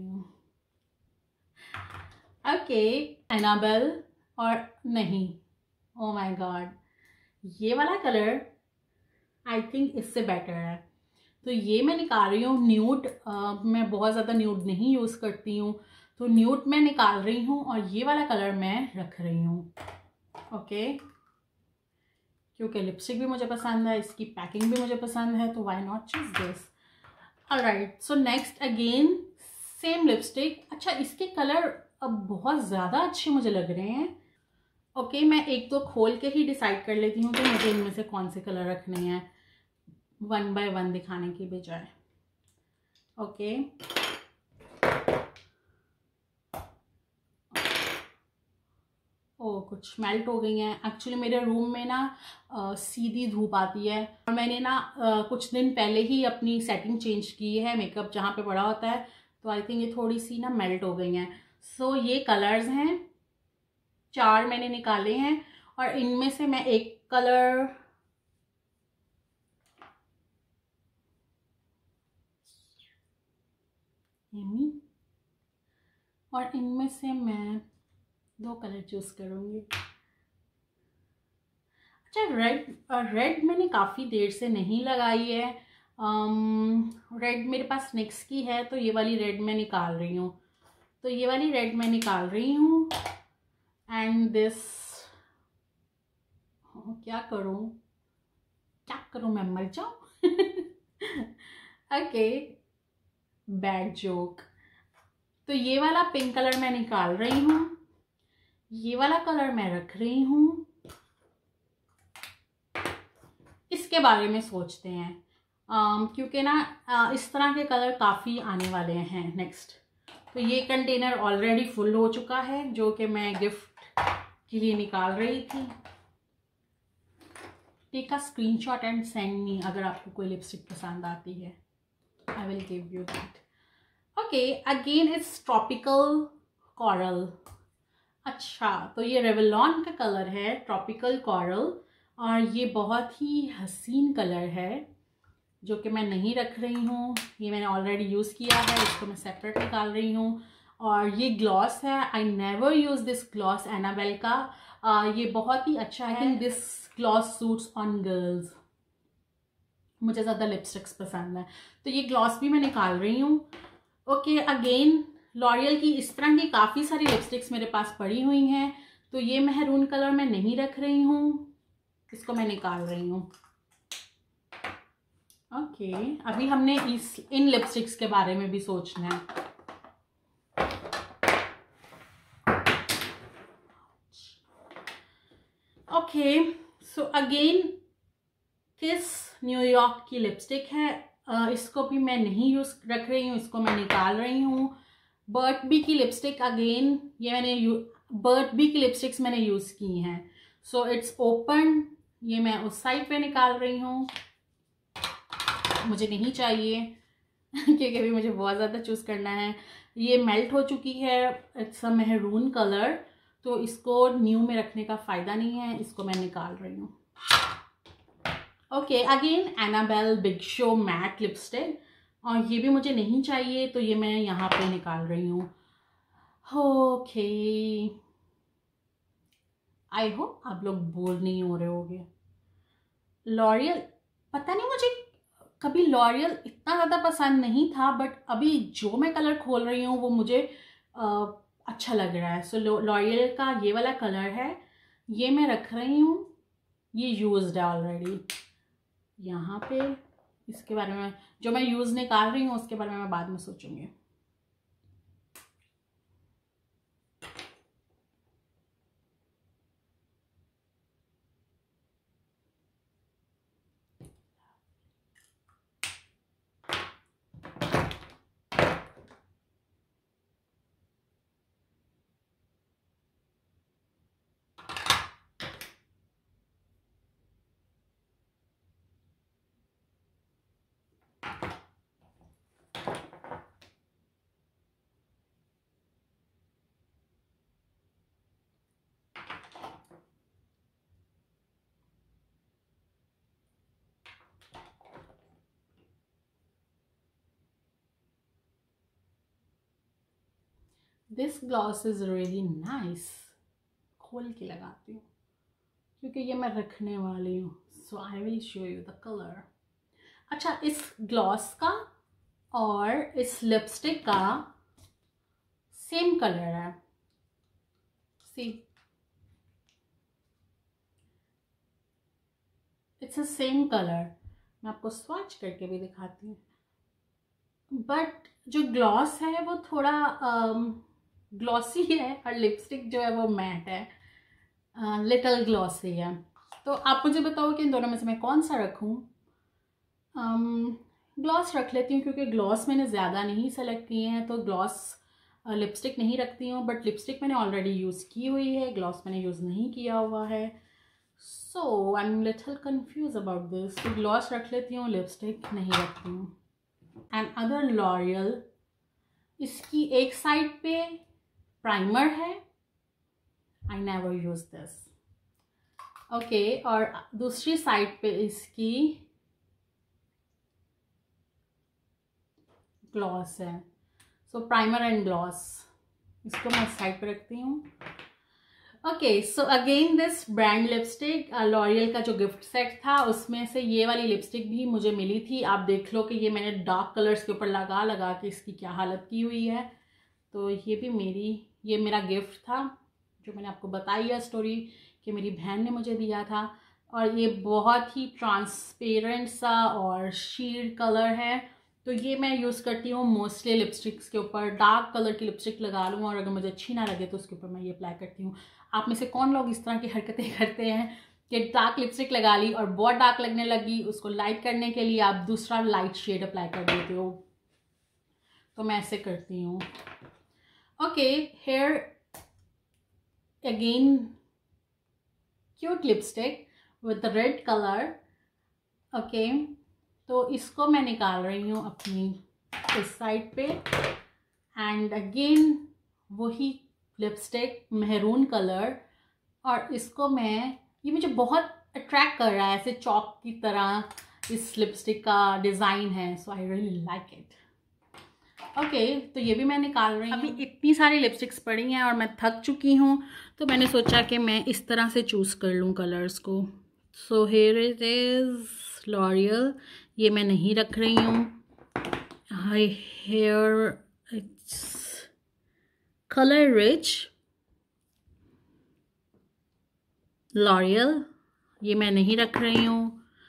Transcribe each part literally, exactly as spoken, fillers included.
रही हूँ। Okay, Annabelle और नहीं, ओ माय गॉड, ये वाला कलर आई थिंक इससे बेटर है। तो ये मैं निकाल रही हूँ न्यूड। मैं बहुत ज़्यादा न्यूड नहीं यूज़ करती हूँ, तो न्यूड मैं निकाल रही हूँ और ये वाला कलर मैं रख रही हूँ। ओके, क्योंकि लिपस्टिक भी मुझे पसंद है, इसकी पैकिंग भी मुझे पसंद है, तो why not choose this. Alright, so next again same lipstick. अच्छा, इसके कलर अब बहुत ज़्यादा अच्छे मुझे लग रहे हैं। ओके okay, मैं एक दो खोल के ही डिसाइड कर लेती हूँ कि मुझे इनमें से कौन से कलर रखने हैं, वन बाय वन दिखाने की बजाय। Okay okay. ओ, कुछ मेल्ट हो गई हैं। एक्चुअली मेरे रूम में ना आ, सीधी धूप आती है और मैंने ना आ, कुछ दिन पहले ही अपनी सेटिंग चेंज की है मेकअप जहाँ पे पड़ा होता है, तो आई थिंक ये थोड़ी सी ना मेल्ट हो गई हैं। सो so, ये कलर्स हैं, चार मैंने निकाले हैं और इनमें से मैं एक कलर और इनमें से मैं दो कलर चूज करूंगी। अच्छा, रेड रेड मैंने काफ़ी देर से नहीं लगाई है। रेड मेरे पास निक्स की है, तो ये वाली रेड मैं निकाल रही हूँ। तो ये वाली रेड मैं निकाल रही हूँ एंड दिस, क्या करूँ क्या करूँ मैं मर जाऊँ। Okay, bad joke. तो ये वाला पिंक कलर मैं निकाल रही हूँ, ये वाला कलर मैं रख रही हूँ। इसके बारे में सोचते हैं um, क्योंकि ना uh, इस तरह के कलर काफ़ी आने वाले हैं नेक्स्ट। तो ये कंटेनर ऑलरेडी फुल हो चुका है, जो कि मैं गिफ्ट के लिए निकाल रही थी। Take a screenshot and send me अगर आपको कोई लिपस्टिक पसंद आती है, I will give you that. Okay, again it's tropical coral. अच्छा, तो ये रेवलॉन का कलर है, ट्रॉपिकल कॉरल, और ये बहुत ही हसीन कलर है जो कि मैं नहीं रख रही हूँ। ये मैंने ऑलरेडी यूज़ किया है, इसको मैं सेपरेट निकाल रही हूँ। और ये ग्लॉस है, I never use this gloss, Annabelle का। uh, ये बहुत ही अच्छा है। I think this gloss suits on girls, मुझे ज़्यादा लिपस्टिक्स पसंद है, तो ये ग्लॉस भी मैं निकाल रही हूँ। ओके, अगेन लॉरियल की इस तरह की काफ़ी सारी लिपस्टिक्स मेरे पास पड़ी हुई हैं, तो ये मेहरून कलर मैं नहीं रख रही हूँ, इसको मैं निकाल रही हूँ। ओके okay, अभी हमने इस इन लिपस्टिक्स के बारे में भी सोचना है। ओके, सो अगेन किस न्यूयॉर्क की लिपस्टिक है, uh, इसको भी मैं नहीं यूज रख रही हूँ, इसको मैं निकाल रही हूँ। बर्ट बी की लिपस्टिक, अगेन ये मैंने बर्ट बी की लिपस्टिक्स मैंने यूज की हैं, सो इट्स ओपन, ये मैं उस साइड पे निकाल रही हूँ, मुझे नहीं चाहिए क्योंकि अभी मुझे बहुत ज़्यादा चूज़ करना है। ये मेल्ट हो चुकी है, इट्स अ मेहरून कलर, तो इसको न्यू में रखने का फ़ायदा नहीं है, इसको मैं निकाल रही हूँ। Okay, again Annabelle big show matte lipstick, और ये भी मुझे नहीं चाहिए, तो ये मैं यहाँ पे निकाल रही हूँ। ओके, आई होप आप लोग बोर नहीं हो रहे होगे। लॉरियल, पता नहीं मुझे कभी लॉरियल इतना ज़्यादा पसंद नहीं था, बट अभी जो मैं कलर खोल रही हूँ वो मुझे आ, अच्छा लग रहा है। सो लॉरियल का ये वाला कलर है, ये मैं रख रही हूँ, ये यूज्ड है ऑलरेडी यहाँ पे। इसके बारे में, जो मैं यूज़ निकाल रही हूँ उसके बारे में मैं बाद में सोचूंगी। This gloss is really nice. खोल के लगाती हूँ क्योंकि ये मैं रखने वाली हूँ, so I will show you the colour. अच्छा, इस ग्लॉस का और इस लिपस्टिक का सेम कलर है, see it's a same colour. मैं आपको स्वॉच करके भी दिखाती हूँ, बट जो ग्लॉस है वो थोड़ा ग्लॉसी है और लिपस्टिक जो है वो मैट है, लिटिल uh, ग्लॉसी है। तो आप मुझे बताओ कि इन दोनों में से मैं कौन सा रखूँ। ग्लॉस um, रख लेती हूँ क्योंकि ग्लॉस मैंने ज़्यादा नहीं सेलेक्ट किए हैं, तो ग्लॉस लिपस्टिक uh, नहीं रखती हूँ, बट लिपस्टिक मैंने ऑलरेडी यूज़ की हुई है, ग्लॉस मैंने यूज़ नहीं किया हुआ है। So I am little confuse about this. तो ग्लॉस रख लेती हूँ, लिपस्टिक नहीं रखती हूँ। एंड अदर लॉरियल, इसकी एक साइड पे प्राइमर है, I never use this, okay, और दूसरी साइड पे इसकी ग्लॉस है। सो प्राइमर एंड ग्लॉस, इसको मैं साइड पे रखती हूँ। Okay, so again this brand lipstick, L'Oreal का जो गिफ्ट सेट था उसमें से ये वाली लिपस्टिक भी मुझे मिली थी। आप देख लो कि ये मैंने डार्क कलर्स के ऊपर लगा लगा के इसकी क्या हालत की हुई है। तो ये भी मेरी ये मेरा गिफ्ट था, जो मैंने आपको बताई है स्टोरी कि मेरी बहन ने मुझे दिया था। और ये बहुत ही ट्रांसपेरेंट सा और शील्ड कलर है, तो ये मैं यूज़ करती हूँ मोस्टली लिपस्टिक्स के ऊपर। डार्क कलर की लिपस्टिक लगा लूँ और अगर मुझे अच्छी ना लगे तो उसके ऊपर मैं ये अप्लाई करती हूँ। आप में से कौन लोग इस तरह की हरकतें करते हैं कि डार्क लिपस्टिक लगा ली और बहुत डार्क लगने लगी, उसको लाइट करने के लिए आप दूसरा लाइट शेड अप्लाई कर देते हो? तो मैं ऐसे करती हूँ। Okay, here again cute lipstick with red colour. Okay, तो इसको मैं निकाल रही हूँ अपनी इस साइड पे, एंड अगेन वही लिपस्टिक मेहरून कलर, और इसको मैं, ये मुझे बहुत अट्रैक्ट कर रहा है, ऐसे चॉक की तरह इस लिपस्टिक का डिज़ाइन है, so I really like it. Okay, तो ये भी मैं निकाल रही हूँ। अभी इतनी सारी लिपस्टिक्स पड़ी हैं और मैं थक चुकी हूँ, तो मैंने सोचा कि मैं इस तरह से चूज़ कर लूँ कलर्स को। So here it is L'Oreal, ये मैं नहीं रख रही हूँ। Hi here it's colour rich L'Oreal, ये मैं नहीं रख रही हूँ।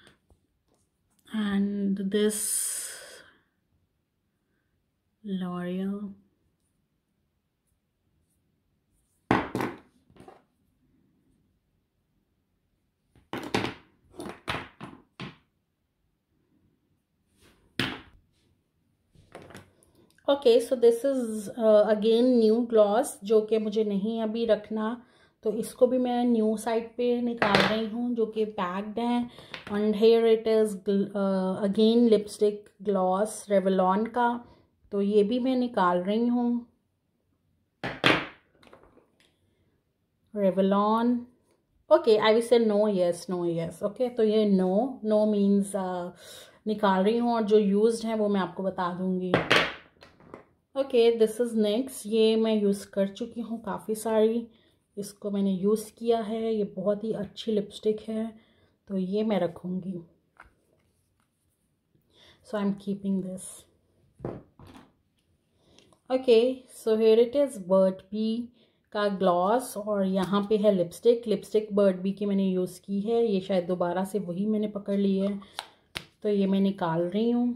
And this L'Oreal, okay, so this is again new gloss, जो कि मुझे नहीं अभी रखना, तो इसको भी मैं न्यू साइड पे निकाल रही हूँ, जो कि पैक्ड है। And here it is again lipstick gloss Revlon का, तो ये भी मैं निकाल रही हूँ। Revlon, okay, I will say no yes no yes, okay, तो ये नो नो मीन्स निकाल रही हूँ, और जो यूज्ड है वो मैं आपको बता दूँगी। ओके, दिस इज़ नेक्स्ट, ये मैं यूज़ कर चुकी हूँ काफ़ी सारी, इसको मैंने यूज़ किया है, ये बहुत ही अच्छी लिपस्टिक है, तो ये मैं रखूँगी। So I am keeping this. Okay, so here it is Burt's Bees का ग्लॉस, और यहाँ पे है लिपस्टिक। लिपस्टिक बर्ड बी की मैंने यूज़ की है, ये शायद दोबारा से वही मैंने पकड़ ली है, तो ये मैं निकाल रही हूँ।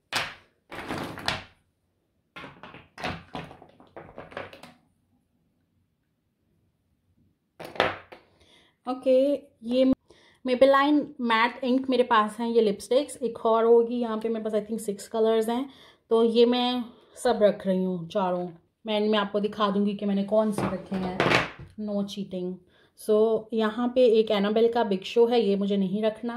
ओके, ये मेबेलाइन मैट इंक मेरे पास हैं, ये लिपस्टिक्स एक और होगी, यहाँ पे मेरे पास आई थिंक सिक्स कलर्स हैं, तो ये मैं सब रख रही हूँ चारों। मैं मैं आपको दिखा दूँगी कि मैंने कौन से रखे हैं, नो चीटिंग। सो यहाँ पे एक एनाबेल का बिग शो है, ये मुझे नहीं रखना।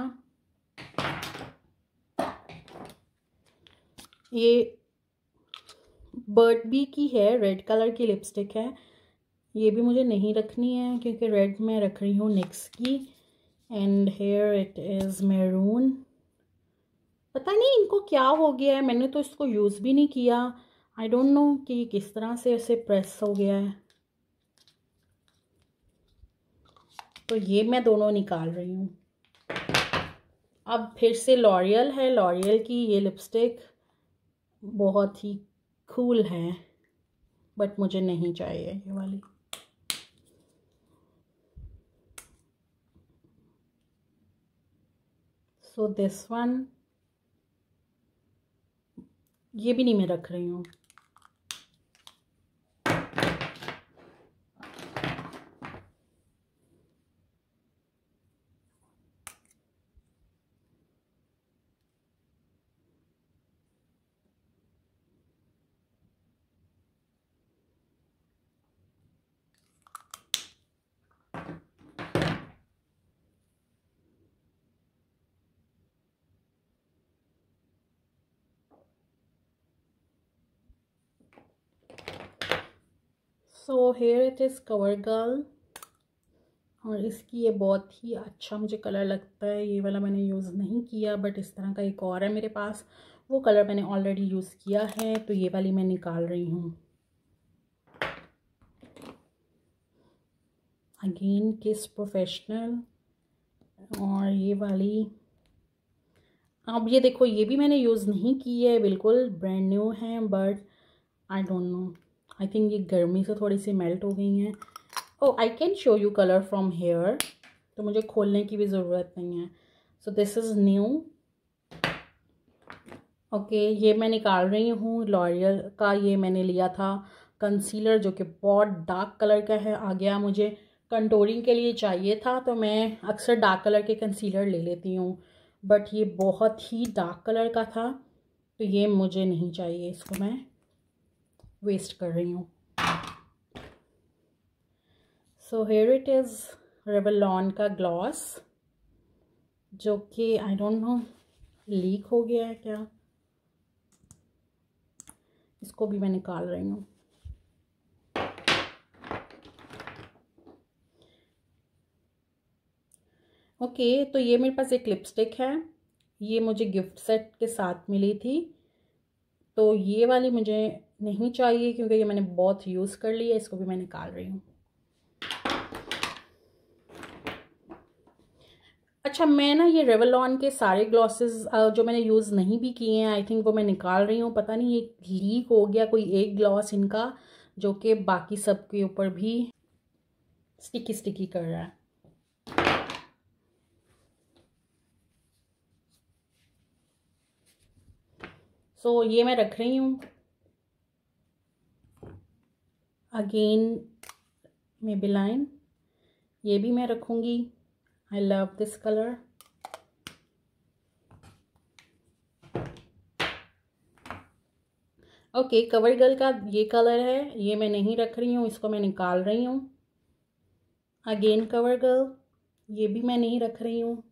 ये बर्ड बी की है, रेड कलर की लिपस्टिक है, ये भी मुझे नहीं रखनी है क्योंकि रेड में रख रही हूँ निक्स की। And here it is maroon, पता नहीं इनको क्या हो गया है, मैंने तो इसको यूज़ भी नहीं किया। आई डोंट नो कि ये किस तरह से ऐसे प्रेस हो गया है। तो ये मैं दोनों निकाल रही हूँ। अब फिर से लॉरियल है, लॉरियल की ये लिपस्टिक बहुत ही कूल है, बट मुझे नहीं चाहिए ये वाली। सो दिस वन, ये भी नहीं मैं रख रही हूँ। So here it is Cover Girl, और इसकी ये बहुत ही अच्छा मुझे कलर लगता है। ये वाला मैंने यूज़ नहीं किया, बट इस तरह का एक और है मेरे पास, वो कलर मैंने ऑलरेडी यूज़ किया है, तो ये वाली मैं निकाल रही हूँ। अगेन किस प्रोफेशनल, और ये वाली, अब ये देखो ये भी मैंने यूज़ नहीं की है, बिल्कुल ब्रांड न्यू है, but I don't know, I think ये गर्मी से थोड़ी सी मेल्ट हो गई हैं। Oh I can show you colour from here, तो मुझे खोलने की भी ज़रूरत नहीं है। So this is new. Okay, ये मैं निकाल रही हूँ लॉरियल का। ये मैंने लिया था कंसीलर, जो कि बहुत डार्क कलर का है। आ गया मुझे कंटूरिंग के लिए चाहिए था, तो मैं अक्सर डार्क कलर के कंसीलर ले लेती हूँ, बट ये बहुत ही डार्क कलर का था, तो ये मुझे नहीं चाहिए, इसको मैं वेस्ट कर रही हूँ। So here it is Revlon का ग्लॉस, जो कि आई डोंट नो लीक हो गया है क्या, इसको भी मैं निकाल रही हूँ। ओके okay, तो ये मेरे पास एक लिपस्टिक है, ये मुझे गिफ्ट सेट के साथ मिली थी, तो ये वाली मुझे नहीं चाहिए क्योंकि ये मैंने बहुत यूज़ कर ली है, इसको भी मैं निकाल रही हूँ। अच्छा, मैं ना ये रेवलॉन के सारे ग्लॉसेस जो मैंने यूज़ नहीं भी किए हैं, आई थिंक वो मैं निकाल रही हूँ। पता नहीं ये लीक हो गया कोई एक ग्लॉस इनका, जो कि बाकी सब के ऊपर भी स्टिकी स्टिकी कर रहा है। सो so, ये मैं रख रही हूँ। अगेन मेबेलाइन, ये भी मैं रखूँगी। I love this colour. Okay, Cover Girl का ये कलर है, ये मैं नहीं रख रही हूँ, इसको मैं निकाल रही हूँ। अगेन कवर गर्ल, ये भी मैं नहीं रख रही हूँ।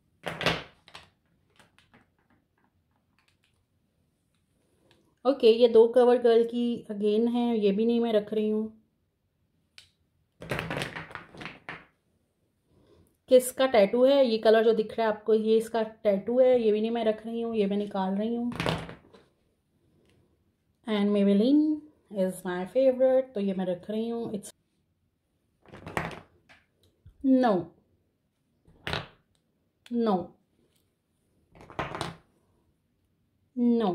ओके okay, ये दो कवर गर्ल की अगेन है, ये भी नहीं मैं रख रही हूँ। किसका टैटू है ये कलर जो दिख रहा है आपको, ये इसका टैटू है, ये भी नहीं मैं रख रही हूँ, ये मैं निकाल रही हूँ। And Maybelline is my favourite, तो ये मैं रख रही हूँ। It's no no no,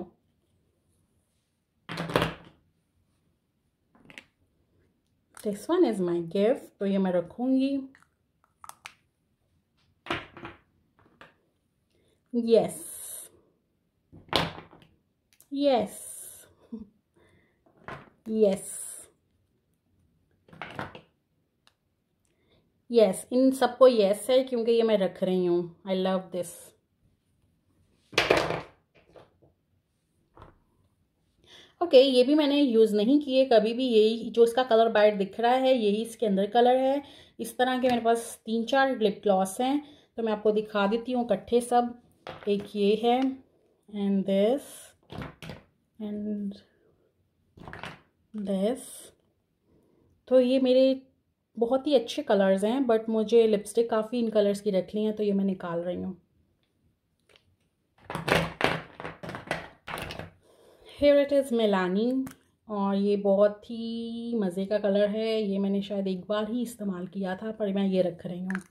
this one is my gift, तो ये मैं रखूँगी। यस यस यस यस, इन सबको यस है क्योंकि ये मैं रख रही हूँ। I love this. Okay okay, ये भी मैंने यूज़ नहीं किए कभी भी। यही जो इसका कलर बाइट दिख रहा है, यही इसके अंदर कलर है। इस तरह के मेरे पास तीन चार लिप ग्लॉस हैं, तो मैं आपको दिखा देती हूँ इकट्ठे सब। एक ये है, एंड दिस एंड दिस। तो ये मेरे बहुत ही अच्छे कलर्स हैं, बट मुझे लिपस्टिक काफ़ी इन कलर्स की रखनी है, तो ये मैं निकाल रही हूँ। हियर इट इज़ मिलानी, और ये बहुत ही मज़े का कलर है। ये मैंने शायद एक बार ही इस्तेमाल किया था, पर मैं ये रख रही हूँ।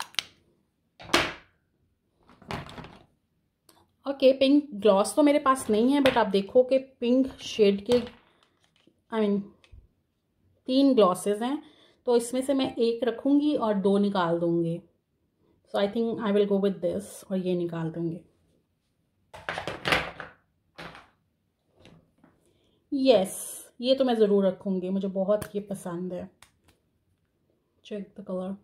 ओके, पिंक ग्लॉस तो मेरे पास नहीं है, बट आप देखो कि पिंक शेड के आई मीन तीन ग्लॉसेस हैं, तो इसमें से मैं एक रखूँगी और दो निकाल दूँगी। So I think I will go with this, और ये निकाल दूँगी। यस yes, ये तो मैं ज़रूर रखूँगी, मुझे बहुत ये पसंद है। Check the colour.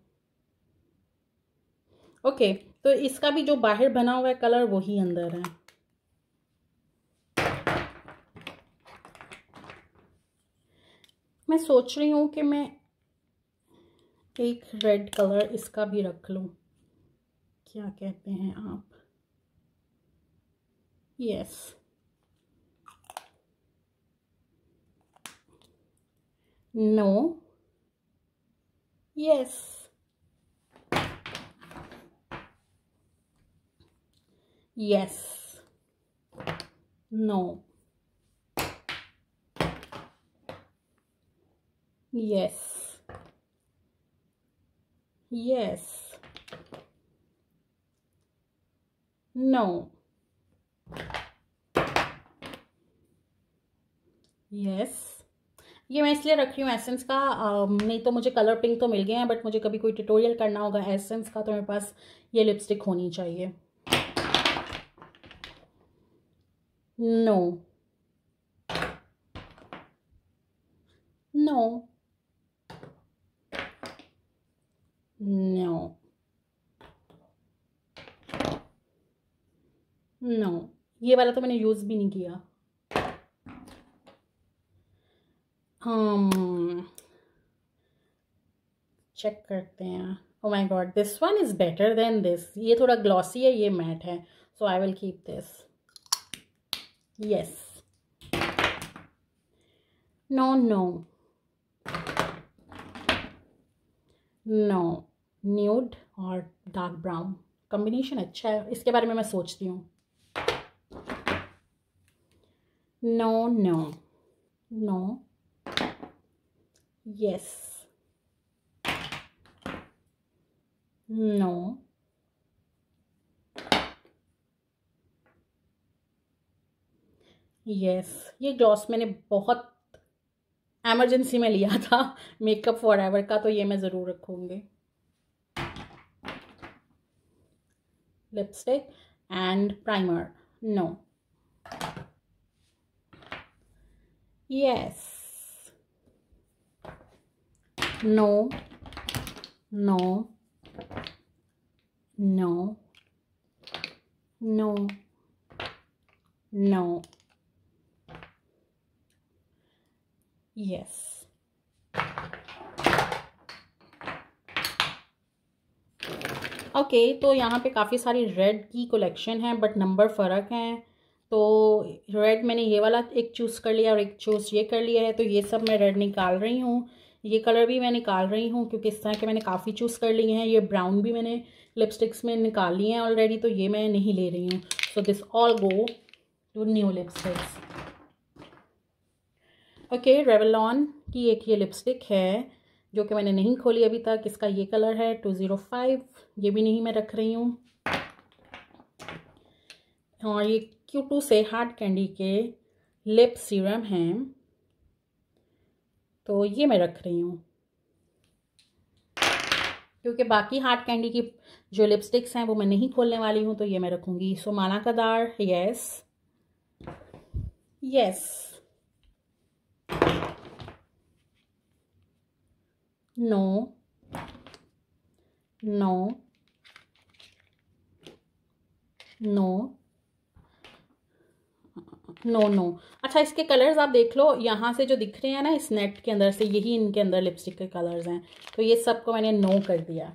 ओके, तो इसका भी जो बाहर बना हुआ है कलर वही अंदर है। मैं सोच रही हूँ कि मैं एक रेड कलर इसका भी रख लूँ, क्या कहते हैं आप? Yes, no, yes, yes, no, yes, yes, no, yes. ये मैं इसलिए रख रही हूँ एसेंस का, आ, नहीं तो मुझे कलर पिंक तो मिल गए हैं, बट मुझे कभी कोई ट्यूटोरियल करना होगा एसेंस का तो मेरे पास ये लिपस्टिक होनी चाहिए। नो, नो, नो, नो, ये वाला तो मैंने यूज़ भी नहीं किया। हम चेक करते हैं। Oh my god, this one is better than this. ये थोड़ा ग्लॉसी है, ये मैट है, so I will keep this. Yes, no, no, no, nude और डार्क ब्राउन कॉम्बिनेशन अच्छा है, इसके बारे में मैं सोचती हूँ। नो, no, no, yes, no, yes. ये ग्लॉस मैंने बहुत एमरजेंसी में लिया था मेकअप फॉरएवर का, तो ये मैं ज़रूर रखूँगी। Lipstick and primer, no, yes, no, no, no, no, no, yes. Okay, तो यहाँ पे काफ़ी सारी रेड की कलेक्शन है, बट नंबर फ़र्क हैं। तो रेड मैंने ये वाला एक चूज़ कर लिया और एक चूज़ ये कर लिया है, तो ये सब मैं रेड निकाल रही हूँ। ये कलर भी मैं निकाल रही हूँ क्योंकि इस तरह के मैंने काफ़ी चूज़ कर लिए हैं। ये ब्राउन भी मैंने लिपस्टिक्स में निकाल लिए हैं ऑलरेडी, तो ये मैं नहीं ले रही हूँ। So this all go to new lipsticks. Okay, Revlon की एक ये लिपस्टिक है जो कि मैंने नहीं खोली अभी तक। इसका ये कलर है टू ज़ीरो फाइव, ये भी नहीं मैं रख रही हूँ। और ये क्यू टू से हार्ड कैंडी के लिप सीरम हैं, तो ये मैं रख रही हूँ क्योंकि बाकी हार्ड कैंडी की जो लिपस्टिक्स हैं वो मैं नहीं खोलने वाली हूँ, तो ये मैं रखूँगी। सो माना कदार, yes, yes, no, no, no, no, no. अच्छा, इसके कलर्स आप देख लो, यहाँ से जो दिख रहे हैं ना इस नेट के अंदर से, यही इनके अंदर लिपस्टिक के कलर्स हैं, तो ये सबको मैंने नो कर दिया।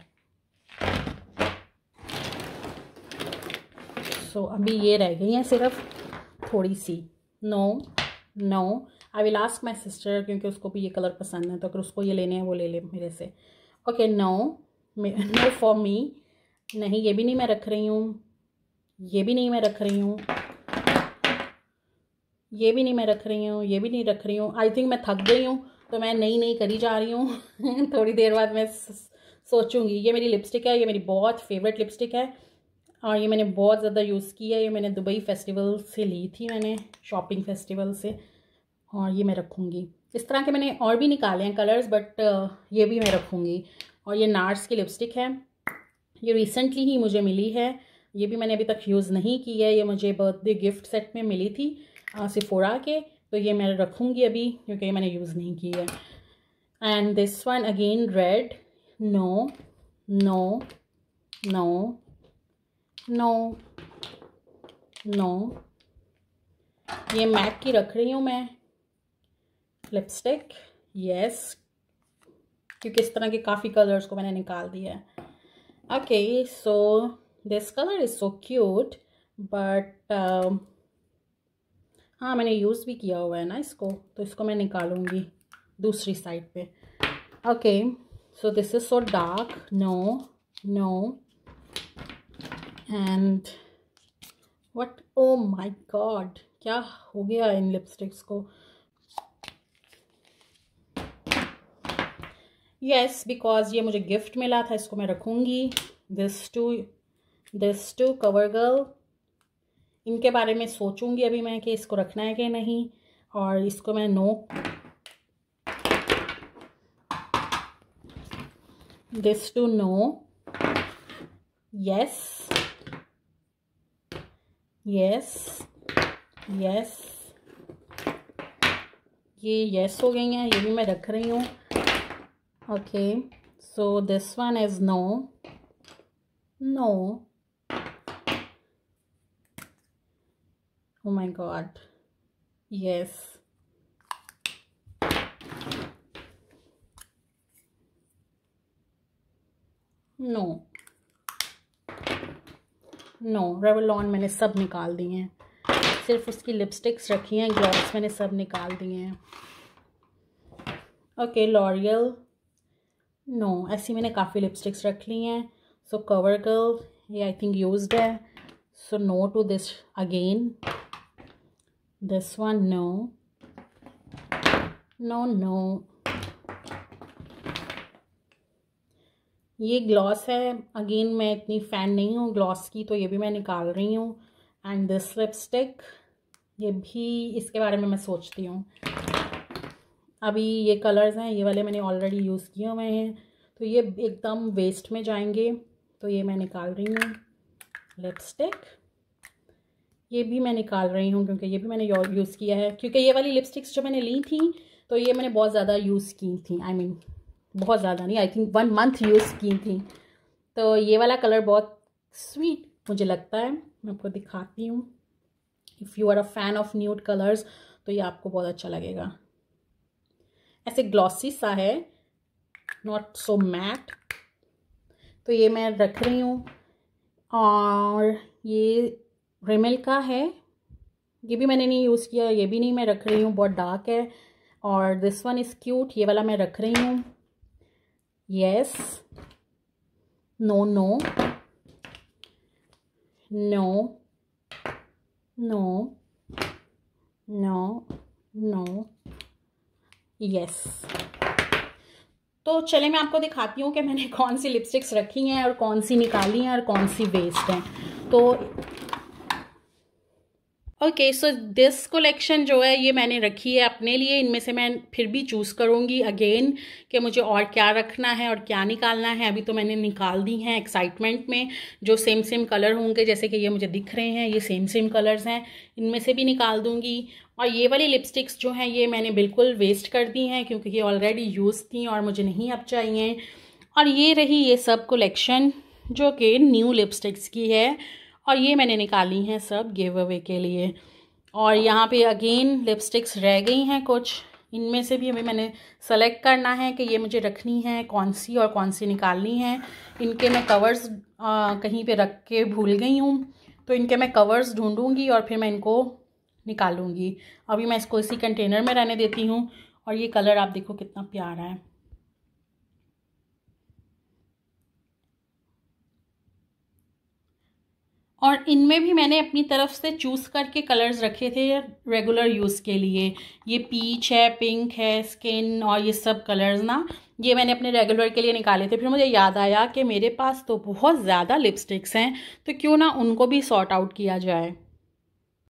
सो so, अभी ये रह गई हैं सिर्फ थोड़ी सी। No, no, I will ask my sister क्योंकि उसको भी ये कलर पसंद है, तो अगर उसको ये लेने हैं वो ले ले मेरे से। Okay, no, no for me. नहीं, ये भी नहीं मैं रख रही हूँ, ये भी नहीं मैं रख रही हूँ। ये भी नहीं मैं रख रही हूँ, ये भी नहीं रख रही हूँ। आई थिंक मैं थक गई हूँ तो मैं नई नई करी जा रही हूँ। थोड़ी देर बाद मैं सोचूंगी। ये मेरी लिपस्टिक है, ये मेरी बहुत फेवरेट लिपस्टिक है और ये मैंने बहुत ज़्यादा यूज़ की है। ये मैंने दुबई फेस्टिवल से ली थी, मैंने शॉपिंग फेस्टिवल से, और ये मैं रखूँगी। इस तरह के मैंने और भी निकाले हैं कलर्स, बट ये भी मैं रखूँगी। और ये नार्स की लिपस्टिक है, ये रिसेंटली ही मुझे मिली है। ये भी मैंने अभी तक यूज़ नहीं की है, ये मुझे बर्थडे गिफ्ट सेट में मिली थी सिफोरा के, तो ये मैं रखूँगी अभी क्योंकि ये मैंने यूज़ नहीं की है। And this one again red, no no no no no. ये मैक की रख रही हूँ मैं लिपस्टिक, यस, क्योंकि इस तरह के काफ़ी कलर्स को मैंने निकाल दिया है। Okay, so this colour is so cute, but हाँ मैंने यूज़ भी किया हुआ है ना इसको, तो इसको मैं निकालूंगी दूसरी साइड पे। Okay, so this is so dark, no no, and what, oh my god, क्या हो गया इन लिपस्टिक्स को। यस, बिकॉज ये मुझे गिफ्ट मिला था, इसको मैं रखूँगी। This too this too Cover Girl, इनके बारे में सोचूंगी अभी मैं कि इसको रखना है कि नहीं, और इसको मैं no, this too no, yes yes yes, ये यस हो गई हैं, ये भी मैं रख रही हूँ। Okay, so this one is no no, oh my god, yes, no no, Revlon मैंने सब निकाल दिए हैं, सिर्फ उसकी लिपस्टिक्स रखी हैं, ग्लॉस मैंने सब निकाल दिए हैं। ओके, लॉरियल, नो, ऐसी मैंने काफ़ी लिपस्टिक्स रख ली हैं। सो कवर गर्ल, ये आई थिंक यूज्ड है, so no to this again. This one no no no, ये ग्लॉस है, अगेन मैं इतनी फ़ैन नहीं हूँ ग्लॉस की, तो ये भी मैं निकाल रही हूँ। एंड दिस लिपस्टिक, ये भी इसके बारे में मैं सोचती हूँ। अभी ये कलर्स हैं, ये वाले मैंने ऑलरेडी यूज़ किए हुए हैं, तो ये एकदम वेस्ट में जाएंगे, तो ये मैं निकाल रही हूँ। लिपस्टिक, ये भी मैं निकाल रही हूँ क्योंकि ये भी मैंने यूज़ किया है, क्योंकि ये वाली लिपस्टिक्स जो मैंने ली थी तो ये मैंने बहुत ज़्यादा यूज़ की थी, आई I मीन mean, बहुत ज़्यादा नहीं, I think one month use की थी। तो ये वाला कलर बहुत स्वीट मुझे लगता है, मैं आपको दिखाती हूँ। If you are a fan of nude colours तो ये आपको बहुत अच्छा लगेगा। ऐसे ग्लॉसी सा है, नॉट सो मैट, तो ये मैं रख रही हूँ। और ये रिमेल का है, ये भी मैंने नहीं यूज़ किया, ये भी नहीं मैं रख रही हूँ, बहुत डार्क है। और दिस वन इज़ क्यूट, ये वाला मैं रख रही हूँ। Yes, no no no no no no, yes. तो चले मैं आपको दिखाती हूँ कि मैंने कौन सी लिपस्टिक्स रखी हैं और कौन सी निकाली हैं और कौन सी वेस्ट हैं। तो ओके, सो दिस कलेक्शन जो है ये मैंने रखी है अपने लिए, इनमें से मैं फिर भी चूज़ करूँगी अगेन कि मुझे और क्या रखना है और क्या निकालना है। अभी तो मैंने निकाल दी हैं एक्साइटमेंट में, जो सेम सेम कलर होंगे, जैसे कि ये मुझे दिख रहे हैं, ये सेम सेम कलर्स हैं, इनमें से भी निकाल दूँगी। और ये वाली लिपस्टिक्स जो हैं ये मैंने बिल्कुल वेस्ट कर दी हैं क्योंकि ये ऑलरेडी यूज़ थी और मुझे नहीं अब चाहिए। और ये रही ये सब कलेक्शन जो कि न्यू लिपस्टिक्स की है, और ये मैंने निकाली हैं सब गिव अवे के लिए। और यहाँ पे अगेन लिपस्टिक्स रह गई हैं कुछ, इनमें से भी अभी मैंने सेलेक्ट करना है कि ये मुझे रखनी है कौन सी और कौन सी निकालनी है। इनके मैं कवर्स आ, कहीं पे रख के भूल गई हूँ, तो इनके मैं कवर्स ढूंढूंगी और फिर मैं इनको निकालूंगी। अभी मैं इसको इसी कंटेनर में रहने देती हूँ। और ये कलर आप देखो कितना प्यारा है। और इनमें भी मैंने अपनी तरफ से चूज़ करके कलर्स रखे थे रेगुलर यूज़ के लिए। ये पीच है, पिंक है, स्किन और ये सब कलर्स ना, ये मैंने अपने रेगुलर के लिए निकाले थे। फिर मुझे याद आया कि मेरे पास तो बहुत ज़्यादा लिपस्टिक्स हैं, तो क्यों ना उनको भी सॉर्ट आउट किया जाए।